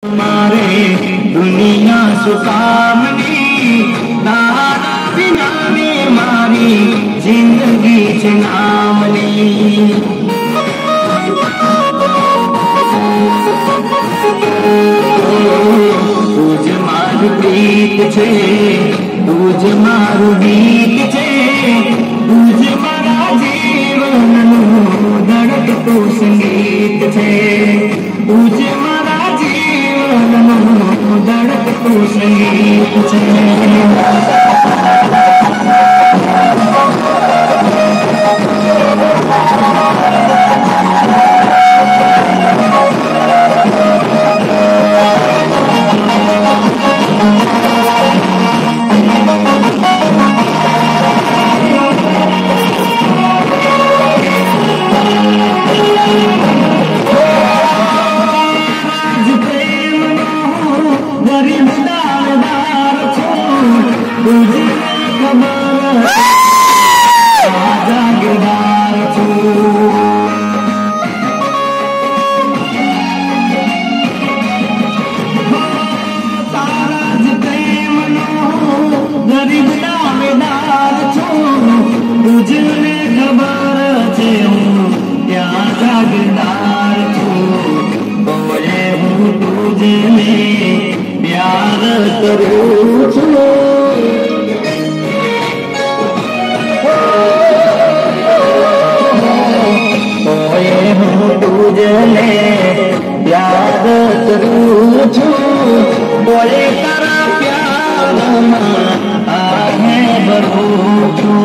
मारे दुनिया सुकामनी तारा बिना ने मारी जिंदगी च नामनी। तुझ मारू प्रीत छे तुझ मारू गीत छे तुझ मारा जीवन धड़कतो संगीत छे तुझ मारा जीवन धड़कतो संगीत छे। प्यार करूं छू बोले तारा प्यार आहे बरू छू।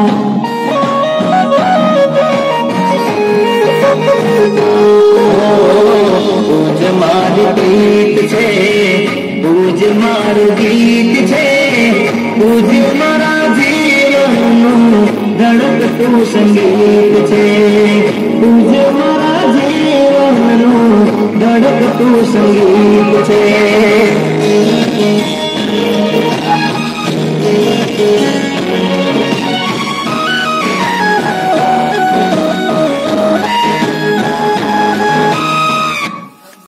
तुझ मारी प्रीत छे तुझ मारू गीत छे तुझ मारा जीवन धड़कतो संगीत छे तुझ मारा जीवन धड़कतो संगीत छे।